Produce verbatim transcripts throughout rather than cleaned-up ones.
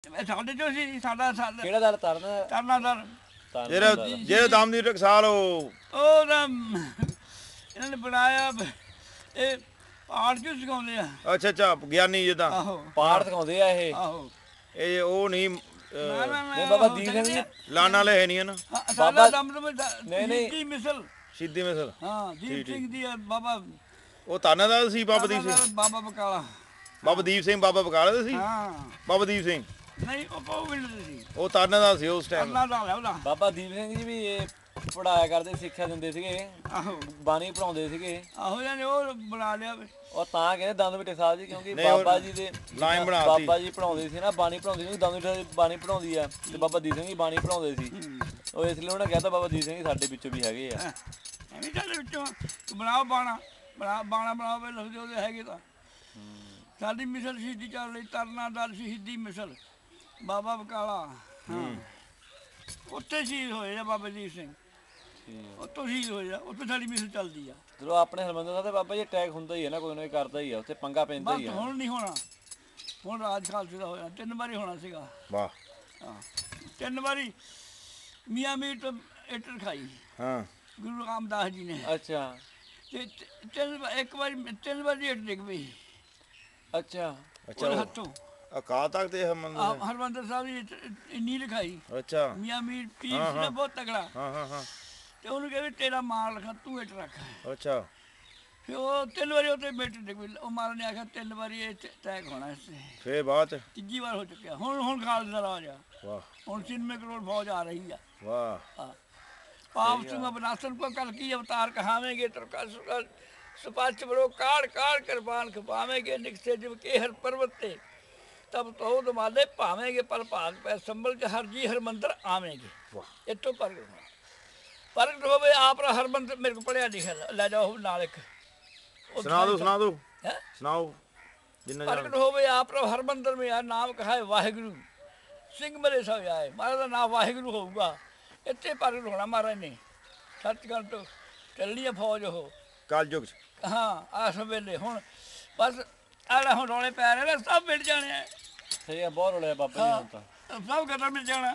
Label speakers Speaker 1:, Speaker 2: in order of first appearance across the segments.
Speaker 1: ਸਾਡੇ ਚੋਂ ਸੀ ਸਾਡਾ ਸਾਡਾ
Speaker 2: ਕਿਹੜਾ ਦਲ ਤਰਨਾ
Speaker 1: ਤਰਨਾ ਦਰ
Speaker 3: ਜਿਹੜਾ ਜਿਹੜੇ ਦਮ ਦੀ ਟਕਸਾਲ ਉਹ
Speaker 1: ਉਹ ਤਾਂ ਇਹਨਾਂ ਨੇ ਬਣਾਇਆ ਇਹ ਪਾਠ ਚ ਸਿਖਾਉਂਦੇ ਆ।
Speaker 3: ਅੱਛਾ ਅੱਛਾ ਗਿਆਨੀ ਜਿੱਦਾਂ
Speaker 1: ਆਹੋ
Speaker 2: ਪਾਠ ਦਿਖਾਉਂਦੇ ਆ ਇਹ
Speaker 1: ਆਹੋ
Speaker 3: ਇਹ ਉਹ ਨਹੀਂ
Speaker 1: ਨਾ ਨਾ
Speaker 2: ਨਹੀਂ ਬਾਬਾ ਦੀਪ ਸਿੰਘ ਜੀ
Speaker 3: ਲਾਣ ਵਾਲੇ ਹੈ ਨਹੀਂ ਨਾ
Speaker 1: ਸਾਡਾ ਦਮ ਦਮ
Speaker 2: ਨਹੀਂ ਨਹੀਂ
Speaker 1: ਦੀ ਮਿਸਲ
Speaker 3: ਸਿੱਧੀ ਮਿਸਲ
Speaker 1: ਹਾਂ ਦੀਪ ਸਿੰਘ ਦੀ ਆ ਬਾਬਾ
Speaker 3: ਉਹ ਤਾਨਾ ਦਾ ਸੀ ਬਾਬਾ ਦੀਪ ਸਿੰਘ
Speaker 1: ਬਾਬਾ ਬਕਾਲਾ
Speaker 3: ਬਾਬਾ ਦੀਪ ਸਿੰਘ ਬਾਬਾ ਬਕਾਲੇ ਦਾ ਸੀ
Speaker 1: ਹਾਂ
Speaker 3: ਬਾਬਾ ਦੀਪ ਸਿੰਘ
Speaker 1: ਨਹੀਂ ਉਹ ਕੋਵਿਡ ਸੀ
Speaker 3: ਉਹ ਤਾਨਾ ਦਾ ਸੀ ਉਸ ਟਾਈਮ
Speaker 1: ਅੱਲਾ ਦਾ ਉਹਦਾ
Speaker 2: ਬਾਬਾ ਦੀਪ ਸਿੰਘ ਜੀ ਵੀ ਇਹ ਪੜਾਇਆ ਕਰਦੇ ਸਿੱਖਿਆ ਦਿੰਦੇ ਸੀਗੇ
Speaker 1: ਆਹੋ
Speaker 2: ਬਾਣੀ ਪੜਾਉਂਦੇ ਸੀਗੇ
Speaker 1: ਆਹੋ ਜਾਨੇ ਉਹ ਬਣਾ ਲਿਆ ਵੇ
Speaker 2: ਉਹ ਤਾਂ ਕਹਿੰਦੇ ਦੰਦ ਬਿਟੇ ਸਾਹਿਬ ਜੀ ਕਿਉਂਕਿ ਬਾਬਾ ਜੀ ਦੇ
Speaker 3: ਲਾਈਨ ਬਣਾਤੀ
Speaker 2: ਬਾਬਾ ਜੀ ਪੜਾਉਂਦੇ ਸੀ ਨਾ ਬਾਣੀ ਪੜਾਉਂਦੇ ਸੀ ਦੰਦ ਬਿਟੇ ਬਾਣੀ ਪੜਾਉਂਦੀ ਆ ਤੇ ਬਾਬਾ ਦੀਪ ਸਿੰਘ ਜੀ ਬਾਣੀ ਪੜਾਉਂਦੇ ਸੀ ਉਹ ਇਸ ਲਈ ਉਹਨਾਂ ਕਹਿੰਦਾ ਬਾਬਾ ਦੀਪ ਸਿੰਘ ਜੀ ਸਾਡੇ ਵਿੱਚੋਂ ਵੀ ਹੈਗੇ ਆ
Speaker 1: ਐਵੇਂ ਸਾਡੇ ਵਿੱਚੋਂ ਬਣਾਓ ਬਾਣਾ ਬਣਾ ਬਾਣਾ ਬਣਾਓ ਵੇ ਲਿਖਦੇ ਉਹਦੇ ਹੈਗੇ ਤਾਂ ਸਾਡੀ ਮਿਸਲ ਸ਼ਹੀਦੀ ਚੱਲ ਰਹੀ ਤਰਨਾ ਦਲ ਸ਼ਹੀਦੀ ਮਿਸਲ ਬਾਬਾ ਬਕਾਲਾ ਹਾਂ ਉੱਥੇ ਸ਼ਹੀਦ ਹੋਏ ਆ ਬਾਬਾ ਦੀਪ ਸਿੰਘ ਉੱਥੋਂ ਸ਼ਹੀਦ ਹੋਏ ਆ ਉੱਥੇ ਸਾਡੀ ਮਿਸਲ ਚੱਲਦੀ ਆ
Speaker 2: ਜਦੋਂ ਆਪਣੇ ਹਰਮੰਦਰ ਸਾਹਿਬ ਤੇ ਬਾਬਾ ਜੀ ਅਟੈਕ ਹੁੰਦਾ ਹੀ ਹੈ ਨਾ ਕੋਈ ਨਾ ਕੋਈ ਕਰਦਾ ਹੀ ਆ ਉੱਥੇ ਪੰਗਾ ਪੈਂਦਾ ਹੀ
Speaker 1: ਬਸ
Speaker 2: ਆ
Speaker 1: ਹੁਣ ਨਹੀਂ ਹੋਣਾ ਹੁਣ ਰਾਜ ਖਾਲਸੇ ਦਾ ਹੋਇਆ ਤਿੰਨ ਵਾਰੀ ਹੋਣਾ ਸੀਗਾ
Speaker 3: ਵਾਹ
Speaker 1: ਹਾਂ ਤਿੰਨ ਵਾਰੀ ਮੀਆਂ ਮੀਰ ਤੋਂ ਇੱਟ ਰਖਾਈ
Speaker 3: ਹਾਂ
Speaker 1: ਗੁਰੂ ਰਾਮਦਾਸ ਜੀ ਨੇ
Speaker 2: ਅੱਛਾ
Speaker 1: ਤੇ ਤਿੰਨ ਇੱਕ ਵਾਰੀ ਤਿੰਨ ਵਾਰੀ ਇੱਟ ਡਿੱਗ ਪਈ
Speaker 2: ਅੱਛਾ
Speaker 3: ਅੱਛਾ
Speaker 1: ਉਹਦੇ ਹੱਥੋਂ
Speaker 3: ਅਕਾਲ ਤੱਕ ਤੇ ਹਮੰਦਰ
Speaker 1: ਹਰਮੰਦਰ ਸਾਹਿਬ ਦੀ ਇੰਨੀ ਲਿਖਾਈ
Speaker 3: ਅੱਛਾ
Speaker 1: ਮੀਆਂ ਮੀਰ ਪੀਰ ਸੀ ਨਾ ਬਹੁਤ ਤਗੜਾ
Speaker 3: ਹਾਂ ਹਾਂ ਹਾਂ
Speaker 1: ਤੇ ਉਹਨੂੰ ਕਹਿੰਦੇ ਤੇਰਾ ਮਾਲ ਲਿਖਾ ਤੂੰ ਇੱਟ ਰੱਖ
Speaker 3: ਅੱਛਾ
Speaker 1: ਫਿਰ ਉਹ ਤਿੰਨ ਵਾਰੀ ਉੱਤੇ ਬੈਠ ਡਿੱਗ ਪਈ ਉਹ ਮਾਰਨ ਨੇ ਆਖਿਆ ਤਿੰਨ ਵਾਰੀ ਇਹ ਤੈਅ ਹੋਣਾ ਇਸ ਤੇ
Speaker 3: ਫੇਰ ਬਾਅਦ ਚ
Speaker 1: ਤੀਜੀ ਵਾਰ ਹੋ ਚੁੱਕਿਆ ਹੁਣ ਹੁਣ ਖਾਲਸਾ ਦਾ ਰਾਜ ਆ
Speaker 3: ਵਾਹ
Speaker 1: ਹੁਣ ਛਿਆਨਵੇਂ ਕਰੋੜ ਫੌਜ ਆ ਰਹੀ ਆ
Speaker 3: ਵਾਹ
Speaker 1: ਹਾਂ ਪਾਪ ਸਿੰਘ ਬਨਾਸਨ ਕੋ ਕਲ ਕੀ ਅਵਤਾਰ ਕਹਾਵੇਂਗੇ ਤੁਰਕਾ ਸੁਕਲ ਸਪਾਚ ਬੜੋ ਕਾੜ ਕਾੜ ਕੁਰਬਾਨ ਖਪਾਵੇਂਗੇ ਨਿਕਸੇ ਜਿਵ ਕੇ ਹਰ ਪਰਵਤ ਤੇ ਤਬ ਤੋ ਦਮਾਲੇ ਭਾਵੇਂਗੇ ਪਰ ਭਾਗ ਪੈ ਸੰਭਲ ਚ ਹਰ ਜੀ ਹਰਮੰਦਰ ਆਵੇਂਗੇ
Speaker 3: ਵਾਹ
Speaker 1: ਇੱਥੋਂ ਪ੍ਰਗਟ ਹੋਣਾ ਪ੍ਰਗਟ ਹੋਵੇ ਆਪ ਰਾ ਹਰਮੰਦਰ ਮੇਰੇ ਕੋ ਪੜਿਆ ਲਿਖਿਆ ਲੈ ਜਾਓ ਨਾਲ ਇੱਕ
Speaker 3: ਸੁਣਾ ਦੋ ਸੁਣਾ ਦੋ
Speaker 1: ਹੈ
Speaker 3: ਸੁਣਾਓ ਜਿੰਨਾ
Speaker 1: ਪ੍ਰਗਟ ਹੋਵੇ ਆਪ ਰਾ ਹਰਮੰਦਰ ਮੇ ਆ ਨਾਮ ਕਹਾਏ ਵਾਹਿਗੁਰੂ ਸਿੰਘ ਮਰੇ ਸਭ ਆਏ ਮਹਾਰਾਜ ਦਾ ਨਾਮ ਵਾਹਿਗੁਰੂ ਹੋਊਗਾ ਇੱਥੇ ਪ੍ਰਗਟ ਹੋਣਾ ਮਹਾਰਾਜ ਨੇ ਸੱਚਖੰਡ ਤੋਂ ਚੱਲਣੀ ਆ ਫੌਜ ਉਹ
Speaker 3: ਕਾਲ ਯੁਗ ਚ
Speaker 1: ਹਾਂ ਆਸ ਵੇਲੇ ਹੁਣ ਬਸ ਆਲਾ ਹੁਣ ਰੌਲੇ ਪੈ ਰਹੇ ਨੇ ਸਭ ਮਿਟ ਜਾਣੇ ਆ
Speaker 2: ਸਹੀ ਆ ਬਹੁਤ ਰੋਲਿਆ ਬਾਬਾ ਜੀ ਹੁਣ ਤਾਂ
Speaker 1: ਸਭ ਖਤਮ ਮਿਲ ਜਾਣਾ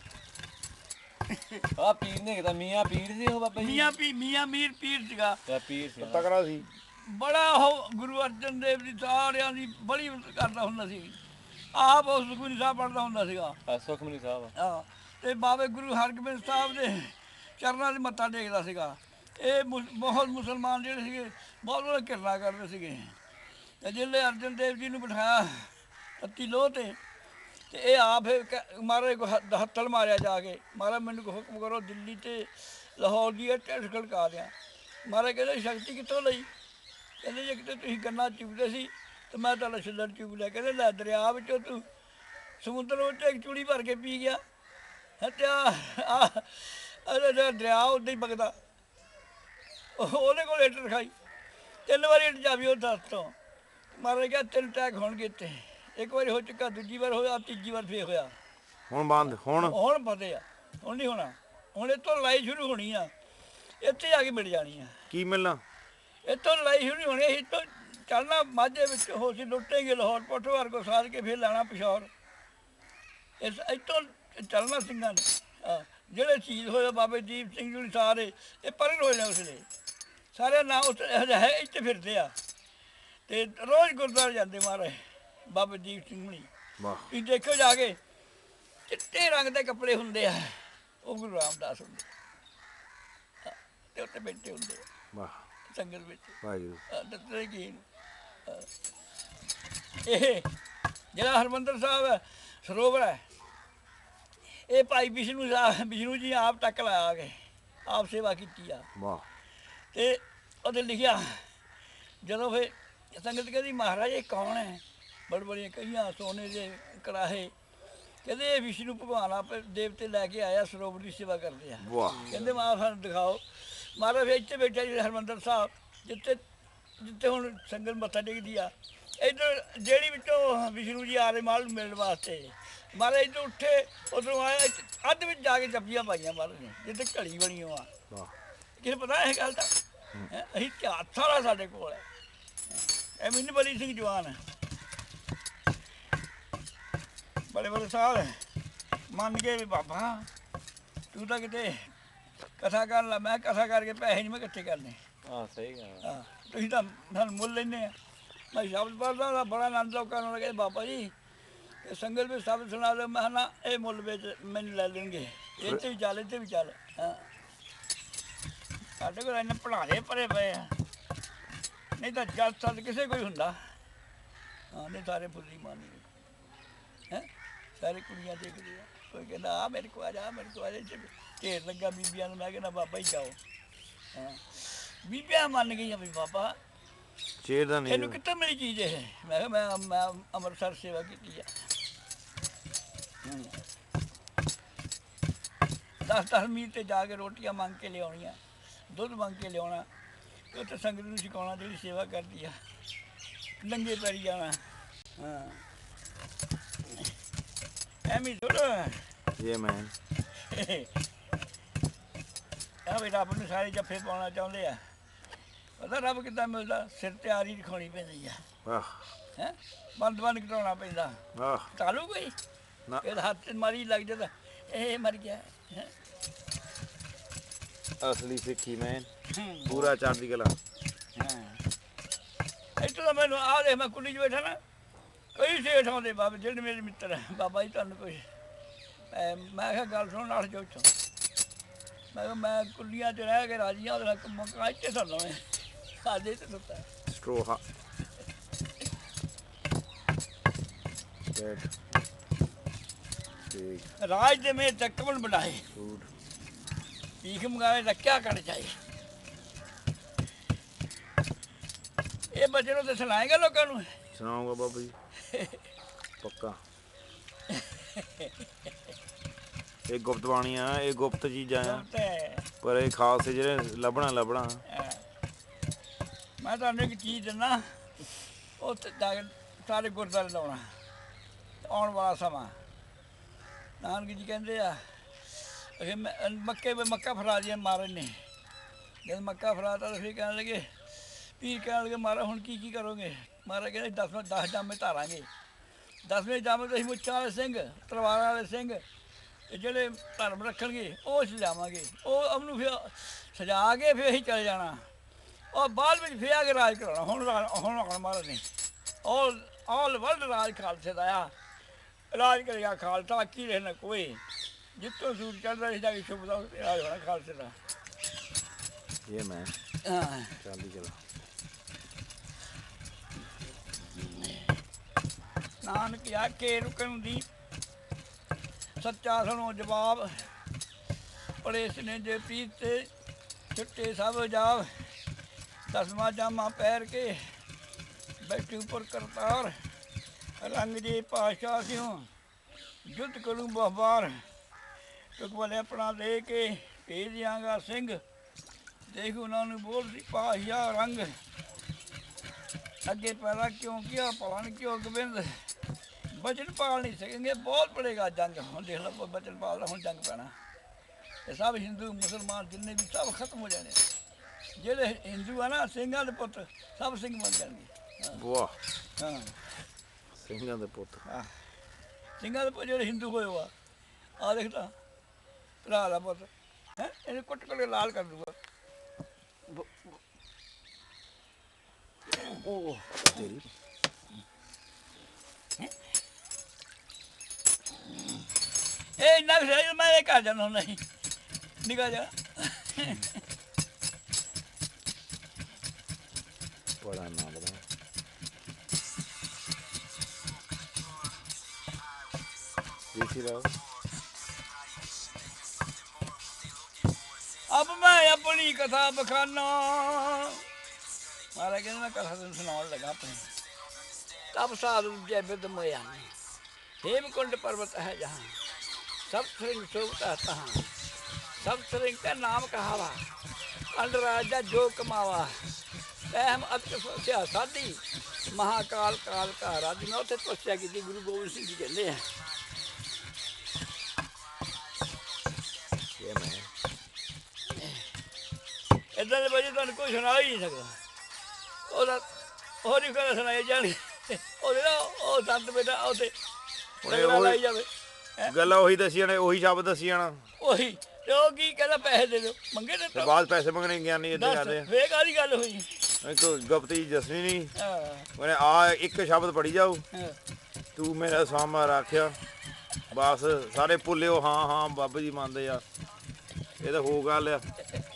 Speaker 2: ਆ ਪੀਰ ਨੇ ਕਿਤਾ ਮੀਆਂ ਪੀਰ ਸੀ ਉਹ ਬਾਬਾ ਜੀ
Speaker 1: ਮੀਆਂ ਪੀ ਮੀਆਂ ਮੀਰ ਪੀਰ ਸੀਗਾ
Speaker 2: ਤੇ ਪੀਰ ਸੀ
Speaker 3: ਤਕੜਾ ਸੀ
Speaker 1: ਬੜਾ ਉਹ ਗੁਰੂ ਅਰਜਨ ਦੇਵ ਜੀ ਸਾਰਿਆਂ ਦੀ ਬੜੀ ਕਰਦਾ ਹੁੰਦਾ ਸੀ ਆਪ ਉਸ ਸੁਖਮਨੀ ਸਾਹਿਬ ਪੜ੍ਹਦਾ ਹੁੰਦਾ ਸੀਗਾ
Speaker 2: ਆ ਸੁਖਮਨੀ ਸਾਹਿਬ
Speaker 1: ਹਾਂ ਤੇ ਬਾਬੇ ਗੁਰੂ ਹਰਗੋਬਿੰਦ ਸਾਹਿਬ ਦੇ ਚਰਨਾਂ 'ਚ ਮੱਥਾ ਟੇਕਦਾ ਸੀਗਾ ਇਹ ਬਹੁਤ ਮੁਸਲਮਾਨ ਜਿਹੜੇ ਸੀਗੇ ਬਹੁਤ ਉਹਨਾਂ ਘਿਰਨਾ ਕਰਦੇ ਸੀਗੇ ਤੇ ਜਿਹੜੇ ਅਰਜਨ ਦੇਵ ਜੀ ਨੂੰ ਬਿਠਾਇਆ ਅੱਤੀ ਲੋਹ ਤੇ ਤੇ ਇਹ ਆਪ ਮਹਾਰਾਜ ਕੋ ਹੱਥਲ ਮਾਰਿਆ ਜਾ ਕੇ ਮਹਾਰਾਜ ਮੈਨੂੰ ਕੋ ਹੁਕਮ ਕਰੋ ਦਿੱਲੀ ਤੇ ਲਾਹੌਰ ਦੀ ਇਹ ਢਿੱਡ ਖੜਕਾ ਦਿਆਂ ਮਹਾਰਾਜ ਕਹਿੰਦੇ ਸ਼ਕਤੀ ਕਿੱਥੋਂ ਲਈ ਕਹਿੰਦੇ ਜੇ ਕਿਤੇ ਤੁਸੀਂ ਗੰਨਾ ਚੁਗਦੇ ਸੀ ਤੇ ਮੈਂ ਤੁਹਾਡਾ ਛਿੱਲੜ ਚੁਗ ਲਿਆ ਕਹਿੰਦੇ ਲੈ ਦਰਿਆ ਵਿੱਚੋਂ ਤੂੰ ਸਮੁੰਦਰ ਵਿੱਚ ਇੱਕ ਚੂੜੀ ਭਰ ਕੇ ਪੀ ਗਿਆ ਹੱਤਿਆ ਅਰੇ ਦਰਿਆ ਉੱਦਾਂ ਹੀ ਵਗਦਾ ਉਹਦੇ ਕੋਲ ਇੱਟ ਰਖਾਈ ਤਿੰਨ ਵਾਰੀ ਇੱਟ ਜਾਵੀ ਉਹ ਦਸ ਤੋਂ ਮਹਾਰਾਜ ਕਿਹਾ ਤਿੰਨ ਟੈਕ ਹੋਣਗੇ ਇੱਥੇ ਇੱਕ ਵਾਰੀ ਹੋ ਚੁੱਕਾ ਦੂਜੀ ਵਾਰ ਹੋਇਆ ਤੀਜੀ ਵਾਰ ਫੇਰ ਹੋਇਆ
Speaker 3: ਹੁਣ ਬੰਦ ਹੁਣ
Speaker 1: ਹੁਣ ਪਤੇ ਆ ਹੁਣ ਨਹੀਂ ਹੋਣਾ ਹੁਣ ਇੱਥੋਂ ਲੜਾਈ ਸ਼ੁਰੂ ਹੋਣੀ ਆ ਇੱਥੇ ਜਾ ਕੇ ਮਿਲ ਜਾਣੀ ਆ
Speaker 3: ਕੀ ਮਿਲਣਾ
Speaker 1: ਇੱਥੋਂ ਲੜਾਈ ਸ਼ੁਰੂ ਹੋਣੀ ਇੱਥੋਂ ਚੱਲਣਾ ਮਾਝੇ ਵਿੱਚ ਹੋ ਸੀ ਲੁੱਟੇਗੇ ਲਾਹੌਰ ਪੋਠੋਹਾਰ ਕੋ ਸਾਧ ਕੇ ਫਿਰ ਲੈਣਾ ਪਿਸ਼ੌਰ ਇਸ ਇੱਥੋਂ ਚੱਲਣਾ ਸਿੰਘਾਂ ਨੇ ਹਾਂ ਜਿਹੜੇ ਸ਼ਹੀਦ ਹੋਏ ਬਾਬੇ ਦੀਪ ਸਿੰਘ ਜੀ ਸਾਰੇ ਇਹ ਪ੍ਰਗਟ ਹੋਏ ਨੇ ਉਸ ਲਈ ਸਾਰੇ ਨਾਂ ਉਸ ਹੈ ਇੱਥੇ ਫਿਰਦੇ ਆ ਤੇ ਰੋਜ਼ ਗੁਰਦੁਆਰੇ ਜਾਂਦੇ ਮਹਾਰਾਜ ਬਾਬੇ ਦੀਪ ਸਿੰਘ ਹੁਣੀ
Speaker 3: ਵਾਹ
Speaker 1: ਤੁਸੀਂ ਦੇਖੋ ਜਾ ਕੇ ਚਿੱਟੇ ਰੰਗ ਦੇ ਕੱਪੜੇ ਹੁੰਦੇ ਆ ਉਹ ਗੁਰੂ ਰਾਮਦਾਸ ਹੁੰਦੇ ਤੇ ਉੱਤੇ ਬੈਠੇ ਹੁੰਦੇ
Speaker 3: ਵਾਹ
Speaker 1: ਸੰਗਤ ਵਿੱਚ
Speaker 3: ਵਾਹਿਗੁਰੂ
Speaker 1: ਦੱਸਦੇ ਕੀ ਇਹ ਜਿਹੜਾ ਹਰਮੰਦਰ ਸਾਹਿਬ ਸਰੋਵਰ ਹੈ ਇਹ ਭਾਈ ਵਿਸ਼ਨੂੰ ਸਾਹਿਬ ਵਿਸ਼ਨੂੰ ਜੀ ਆਪ ਤੱਕ ਲਾਇਆ ਗਏ ਆਪ ਸੇਵਾ ਕੀਤੀ ਆ
Speaker 3: ਵਾਹ
Speaker 1: ਤੇ ਉਹਦੇ ਲਿਖਿਆ ਜਦੋਂ ਫਿਰ ਸੰਗਤ ਕਹਿੰਦੀ ਮਹਾਰਾਜ ਇਹ ਕੌਣ ਹੈ ਬੜ ਬੜੀਆਂ ਕਈਆਂ ਸੋਨੇ ਦੇ ਕੜਾਹੇ ਕਹਿੰਦੇ ਇਹ ਵਿਸ਼ਨੂੰ ਭਗਵਾਨ ਆਪੇ ਦੇਵਤੇ ਲੈ ਕੇ ਆਇਆ ਸਰੋਵਰ ਦੀ ਸੇਵਾ ਕਰਦੇ ਆ
Speaker 3: ਵਾਹ
Speaker 1: ਕਹਿੰਦੇ ਮਾਂ ਸਾਨੂੰ ਦਿਖਾਓ ਮਹਾਰਾਜ ਇੱਥੇ ਬੈਠਾ ਜੀ ਹਰਮੰਦਰ ਸਾਹਿਬ ਜਿੱਥੇ ਜਿੱਥੇ ਹੁਣ ਸੰਗਤ ਮੱਥਾ ਟੇਕਦੀ ਆ ਇੱਧਰ ਜਿਹੜੀ ਵਿੱਚੋਂ ਵਿਸ਼ਨੂੰ ਜੀ ਆ ਰਹੇ ਮਾਲ ਨੂੰ ਮਿਲਣ ਵਾਸਤੇ ਮਹਾਰਾਜ ਇੱਧਰ ਉੱਠੇ ਉੱਧਰੋਂ ਆਇਆ ਅੱਧ ਵਿੱਚ ਜਾ ਕੇ ਜੱਫੀਆਂ ਪਾਈਆਂ ਮਹਾਰਾਜ ਨੇ ਜਿੱਥੇ ਘੜੀ ਬਣੀ ਉਹ ਆ ਕਿਸੇ ਪਤਾ ਇਹ ਗੱਲ ਦਾ ਅਸੀਂ ਇਤਿਹਾਸ ਸਾਰਾ ਸਾਡੇ ਕੋਲ ਹੈ ਇਹ ਮੈਨੂੰ ਬਲੀ ਸਿੰਘ ਜਵਾਨ ਹੈ ਬੜੇ ਬੜੇ ਸਾਲ ਮੰਨ ਗਏ ਵੀ ਬਾਬਾ ਤੂੰ ਤਾਂ ਕਿਤੇ ਕਥਾ ਕਰ ਲਾ। ਮੈਂ ਕਥਾ ਕਰਕੇ ਪੈਸੇ ਨਹੀਂ ਮੈਂ ਇਕੱਠੇ ਕਰਨੇ।
Speaker 2: ਹਾਂ ਸਹੀ ਗੱਲ
Speaker 1: ਹਾਂ ਤੁਸੀਂ ਤਾਂ ਸਾਨੂੰ ਮੁੱਲ ਲੈਂਦੇ ਆ। ਮੈਂ ਸ਼ਬਦ ਪੜ੍ਹਦਾ ਉਹਦਾ ਬੜਾ ਆਨੰਦ ਲੋਕਾਂ ਨੂੰ ਲੱਗੇ ਬਾਬਾ ਜੀ ਇਹ ਸੰਗਤ ਵੀ ਸ਼ਬਦ ਸੁਣਾ ਦਿਓ। ਮੈਂ ਕਿਹਾ ਨਾ ਇਹ ਮੁੱਲ ਵਿੱਚ ਮੈਨੂੰ ਲੈ ਲੈਣਗੇ। ਇਹ 'ਤੇ ਵੀ ਚੱਲ ਇਹ 'ਤੇ ਵੀ ਚੱਲ। ਹਾਂ ਸਾਡੇ ਕੋਲ ਇੰਨੇ ਪੜ੍ਹਾਰੇ ਭਰੇ ਪਏ ਆ ਨਹੀਂ ਤਾਂ ਜਦ ਸੱਦ ਕਿਸੇ ਕੋਈ ਹੁੰਦਾ। ਹਾਂ ਨਹੀਂ ਸਾਰੇ ਫੁੱਲੀ ਮਾਨੀ ਹੈਂ ਸਾਰੇ ਕੁੜੀਆਂ ਦੇਖਦੇ ਆ। ਕੋਈ ਕਹਿੰਦਾ ਆ ਮੇਰੇ ਕੋਲ ਆ ਜਾ ਮੇਰੇ ਕੋਲ ਆ ਜਾ ਢੇਰ ਲੱਗਾ ਬੀਬੀਆਂ ਨੂੰ। ਮੈਂ ਕਹਿੰਦਾ ਬਾਬਾ ਹੀ ਜਾਓ। ਹਾਂ ਬੀਬੀਆਂ ਮੰਨ ਗਈਆਂ ਵੀ ਬਾਬਾ
Speaker 3: ਸ਼ੇਰ ਦਾ
Speaker 1: ਇਹਨੂੰ
Speaker 3: ਨਹੀਂ
Speaker 1: ਕਿੱਥੋਂ ਮਿਲੀ ਚੀਜ਼ ਇਹ। ਮੈਂ ਕਿਹਾ ਮੈਂ ਮੈਂ ਅੰਮ੍ਰਿਤਸਰ ਸੇਵਾ ਕੀਤੀ ਆ। ਦਸ ਦਸ ਮੀਲ ਤੇ ਜਾ ਕੇ ਰੋਟੀਆਂ ਮੰਗ ਕੇ ਲਿਆਉਣੀਆਂ ਦੁੱਧ ਮੰਗ ਕੇ ਲਿਆਉਣਾ ਤੇ ਉੱਥੇ ਸੰਗਤ ਨੂੰ ਸਿਖਾਉਣਾ ਜਿਹੜੀ ਸੇਵਾ ਕਰਦੀ ਆ। ਨੰਗੇ ਪੈਰੀ ਜਾਣਾ। ਹਾਂ ਐਵੇਂ ਥੋੜ੍ਹਾ
Speaker 3: ਇਹ ਮੈਨ
Speaker 1: ਆ ਵੀ ਰੱਬ ਨੂੰ ਸਾਰੇ ਜੱਫੇ ਪਾਉਣਾ ਚਾਹੁੰਦੇ ਆ। ਪਤਾ ਰੱਬ ਕਿੱਦਾਂ ਮਿਲਦਾ ਸਿਰ ਤੇ ਆਰੀ ਦਿਖਾਉਣੀ ਪੈਂਦੀ ਆ।
Speaker 3: ਆਹ
Speaker 1: ਹੈਂ ਬੰਦ ਬੰਦ ਘਟਾਉਣਾ ਪੈਂਦਾ।
Speaker 3: ਆਹ
Speaker 1: ਚਾਲੂ ਕੋਈ
Speaker 3: ਨਾ
Speaker 1: ਇਹਦਾ ਹੱਥ ਮਾਰੀ ਲੱਗ ਜਾਂਦਾ ਇਹ ਮਰ ਗਿਆ। ਹੈਂ
Speaker 3: ਅਸਲੀ ਸਿੱਖੀ ਮੈਨ
Speaker 1: ਹੂੰ।
Speaker 3: ਪੂਰਾ ਚੜ੍ਹਦੀ ਕਲਾ।
Speaker 1: ਹਾਂ ਇੱਥੋਂ ਤਾਂ ਮੈਨੂੰ ਆ ਦੇਖ ਮੈਂ ਕੁੱਲੀ 'ਚ ਬੈਠਾ ਨਾ ਕਈ ਸੇਠ ਆਉਂਦੇ ਬਾਬੇ ਜਿਹੜੇ ਮੇਰੇ ਮਿੱਤਰ ਹੈ। ਬਾਬਾ ਜੀ ਤੁਹਾਨੂੰ ਕੋਈ ਮੈਂ ਕਿਹਾ ਗੱਲ ਸੁਣ ਨਾਲ ਜੋ ਇੱਥੋਂ ਮੈਂ ਕਿਹਾ ਮੈਂ ਕੁੱਲੀਆਂ 'ਚ ਰਹਿ ਕੇ ਰਾਜੀਆਂ ਉਹਦੇ ਨਾਲ ਮਕਾਨ ਇੱਥੇ ਸੁਣਦਾ ਮੈਂ ਸਾਡੇ ਤੇ ਸੁੱਤਾ
Speaker 3: ਸਟ੍ਰੋ ਹਾ ਬੈਡ ਠੀਕ
Speaker 1: ਰਾਜ ਦੇ ਮੇ ਚੱਕਵਨ ਬਣਾਏ
Speaker 3: ਫੂਡ
Speaker 1: ਭੀਖ ਮੰਗਾਵੇ ਤਾਂ ਕਿਆ ਕਰ ਜਾਏ। ਇਹ ਬੱਚੇ ਨੂੰ ਤਾਂ ਸੁਣਾਏਗਾ ਲੋਕਾਂ ਨੂੰ।
Speaker 3: ਸੁਣਾਊਗਾ ਬਾਬਾ ਜੀ ਪੱਕਾ। ਇਹ ਗੁਪਤ ਬਾਣੀ ਆ ਇਹ ਗੁਪਤ ਚੀਜ਼ਾਂ ਆ ਪਰ ਇਹ ਖਾਸ ਜਿਹੜੇ ਲੱਭਣਾ ਲੱਭਣਾ।
Speaker 1: ਮੈਂ ਤੁਹਾਨੂੰ ਇੱਕ ਚੀਜ਼ ਦਿੰਦਾ ਉੱਥੇ ਜਾ ਕੇ ਸਾਰੇ ਗੁਰਦੁਆਰੇ ਲਾਉਣਾ ਆਉਣ ਵਾਲਾ ਸਮਾਂ। ਨਾਨਕ ਜੀ ਕਹਿੰਦੇ ਆ ਅਖੇ ਮੈਂ ਮੱਕੇ ਮੱਕਾ ਫਰਾ ਦੀਆਂ ਮਾਰਨ ਨੇ। ਜਦ ਮੱਕਾ ਫਰਾਤਾ ਤਾਂ ਫਿਰ ਕਹਿਣ ਲੱਗੇ ਪੀਰ ਕਹਿਣ ਲੱਗੇ ਮਾਰਾ ਹੁਣ ਕੀ ਕੀ ਕਰੋਗੇ। ਮਾਰਾ ਕਹਿੰਦੇ ਦਸ ਦਸ ਜਾਮੇ ਧਾਰਾਂਗੇ। ਦਸਵੇਂ ਜਾਮੇ ਤੋਂ ਅਸੀਂ ਮੁੱਛਾਂ ਵਾਲੇ ਸਿੰਘ ਤਲਵਾਰਾਂ ਵਾਲੇ ਸਿੰਘ ਤੇ ਜਿਹੜੇ ਧਰਮ ਰੱਖਣਗੇ ਉਹ ਸਜਾਵਾਂਗੇ। ਉਹ ਉਹਨੂੰ ਫਿਰ ਸਜਾ ਕੇ ਫਿਰ ਅਸੀਂ ਚਲੇ ਜਾਣਾ। ਉਹ ਬਾਅਦ ਵਿੱਚ ਫਿਰ ਆ ਕੇ ਰਾਜ ਕਰਾਉਣਾ। ਹੁਣ ਹੁਣ ਆਉਣਾ ਮਹਾਰਾਜ ਨੇ ਆਲ ਆਲ ਵਰਲਡ ਰਾਜ ਖਾਲਸੇ ਦਾ ਆ। ਰਾਜ ਕਰੇਗਾ ਖਾਲਸਾ ਕੀ ਰਹਿਣਾ ਕੋਈ ਜਿੱਥੋਂ ਸੂਰ ਚੜ੍ਹਦਾ ਸੀ ਜਾ ਕੇ ਸ਼ੁਭ ਦਾ ਰਾਜ ਹੋਣਾ ਖਾਲਸੇ ਦਾ।
Speaker 3: ਇਹ ਮੈਂ
Speaker 1: ਹਾਂ
Speaker 3: ਚੱਲਦੀ ਚਲਾ।
Speaker 1: ਨਾਨਕ ਆਖੇ ਰੁਕਣ ਦੀ ਸੱਚਾ ਸੁਣੋ ਜਵਾਬ ਪੜੇਸ ਨੇ ਜੇ ਪੀਤ ਤੇ ਛੁੱਟੇ ਸਭ ਜਾਵ। ਦਸਵਾਂ ਜਾਮਾ ਪੈਰ ਕੇ ਬੈਠੀ ਉੱਪਰ ਕਰਤਾਰ ਰੰਗ ਜੇ ਪਾਸ਼ਾ ਸਿਓ ਯੁੱਧ ਕਰੂੰ ਬਹੁਬਾਰ। ਟੁਕ ਵਾਲੇ ਆਪਣਾ ਦੇ ਕੇ ਭੇਜ ਦਿਆਂਗਾ ਸਿੰਘ ਦੇਖ ਉਹਨਾਂ ਨੂੰ ਬੋਲਦੀ ਪਾਸ਼ਾ ਰੰਗ ਅੱਗੇ ਪੈਦਾ ਕਿਉਂ ਕਿਹਾ ਪਾਲਣ ਕਿਉਂ ਗੋਬਿੰਦ ਬਚਨ ਪਾਲ ਨਹੀਂ ਸਕੇਂਗੇ ਬਹੁਤ ਪੜੇਗਾ ਜੰਗ। ਹੁਣ ਦੇਖ ਲਓ ਬਚਨ ਪਾਲਦਾ ਹੁਣ ਜੰਗ ਪੈਣਾ। ਇਹ ਸਭ ਹਿੰਦੂ ਮੁਸਲਮਾਨ ਜਿੰਨੇ ਵੀ ਸਭ ਖਤਮ ਹੋ ਜਾਣੇ। ਜਿਹੜੇ ਹਿੰਦੂ ਆ ਨਾ ਸਿੰਘਾਂ ਦੇ ਪੁੱਤ ਸਭ ਸਿੰਘ ਬਣ ਜਾਣਗੇ।
Speaker 3: ਵਾਹ
Speaker 1: ਹਾਂ
Speaker 3: ਸਿੰਘਾਂ ਦੇ ਪੁੱਤ
Speaker 1: ਹਾਂ ਸਿੰਘਾਂ ਦੇ ਪੁੱਤ ਜਿਹੜੇ ਹਿੰਦੂ ਹੋਏ ਆ ਆ ਦੇਖ ਤਾਂ ਭਰਾ ਦਾ ਪੁੱਤ ਹੈ ਇਹਨੂੰ ਕੁੱਟ ਕੁੱਟ ਕੇ ਲਾਲ ਕਰ ਦੂਗਾ।
Speaker 3: ਉਹ ਤੇਰੀ
Speaker 1: ਇਹ ਇੰਨਾ ਵੀ ਸਹੀ ਮੈਂ ਇਹ ਕਰ ਜਾਂਦਾ ਹੁੰਦਾ ਸੀ ਨਿਕਲ ਜਾ।
Speaker 3: ਬੜਾ ਨਾ ਬੜਾ ਦੇਖੀ ਰਹਾ।
Speaker 1: ਅਬ ਮੈਂ ਆਪਣੀ ਕਥਾ ਬਖਾਨਾ। ਮਾਰਾ ਕਹਿੰਦਾ ਮੈਂ ਕਥਾ ਤੈਨੂੰ ਸੁਣਾਉਣ ਲੱਗਾ ਆਪਣੀ। ਤਬ ਸਾਧੂ ਜੈ ਬਿਦ ਮੋਇਆ हेमकुंड पर्वत है जहाँ सब श्रृंग शोभता तहाँ सब श्रृंग का नाम कहावा अंड राजा जो कमावा अहम अत्या साधी महाकाल काल का राज। मैं उत्थे तपस्या की गुरु गोबिंद सिंह जी कहते हैं इदा के बजे तुम कोई सुना ही नहीं सकता। और नहीं कहना सुनाई जानी संत बेटा उसे
Speaker 3: ਉਹਨੇ
Speaker 1: ਰਗੜਾ
Speaker 3: ਉਹ
Speaker 1: ਲਾਈ ਜਾਵੇ
Speaker 3: ਗੱਲਾਂ ਉਹੀ ਦੱਸੀ ਜਾਣੇ, ਉਹੀ ਸ਼ਬਦ ਦੱਸੀ ਜਾਣਾ
Speaker 1: ਉਹੀ ਤੇ ਉਹ ਕੀ ਕਹਿੰਦਾ ਪੈਸੇ ਦੇ ਦਿਓ, ਮੰਗੇ ਤੇ
Speaker 3: ਤੇ ਬਾਅਦ ਪੈਸੇ ਮੰਗਣੇ ਗਿਆਨੀ ਇੱਦਾਂ
Speaker 1: ਦੱਸ
Speaker 3: ਕਰਦੇ
Speaker 1: ਵੇ ਕਾਹਦੀ ਗੱਲ ਹੋਈ।
Speaker 3: ਆ ਇੱਕ ਗੁਪਤ ਚੀਜ਼ ਦੱਸਣੀ ਨਹੀਂ,
Speaker 1: ਹਾਂ
Speaker 3: ਉਹਨੇ ਆ ਇੱਕ ਸ਼ਬਦ ਪੜੀ ਜਾਓ,
Speaker 1: ਹਾਂ
Speaker 3: ਤੂੰ ਮੇਰਾ ਸਾਮਾ ਰੱਖਿਆ, ਬਸ ਸਾਰੇ ਭੁੱਲਿਓ ਹਾਂ ਹਾਂ ਬਾਬਾ ਜੀ ਮੰਨਦੇ ਆ, ਇਹ ਤਾਂ ਹੋ ਗੱਲ ਆ।